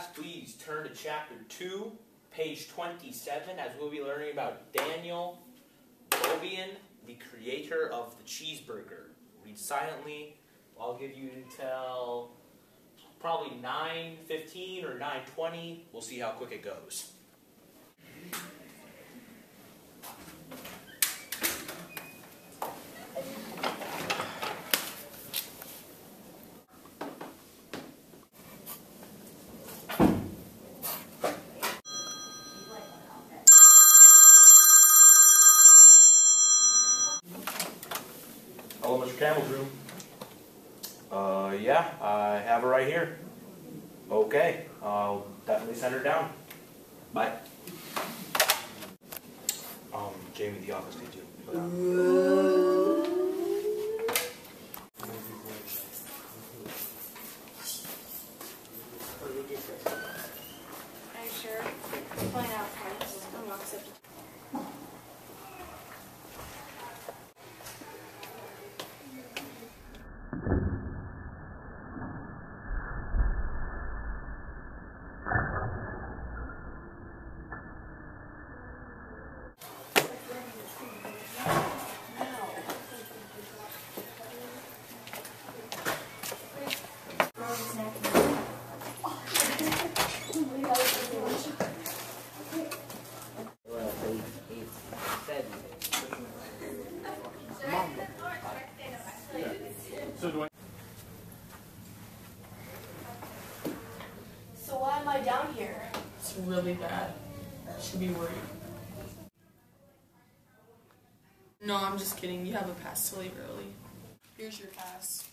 class, please turn to chapter 2, page 27, as we'll be learning about Daniel Beaubien, the creator of the cheeseburger. Read silently. I'll give you until probably 9:15 or 9:20. We'll see how quick it goes. Hello, Mr. Campbell's room. Yeah, I have her right here. Okay, I'll definitely send her down. Bye. Jamie, the office needs you. Are you sure? Point out points. I'm not accepting. So why am I down here? It's really bad. Should be worried. No, I'm just kidding. You have a pass to leave early. Here's your pass.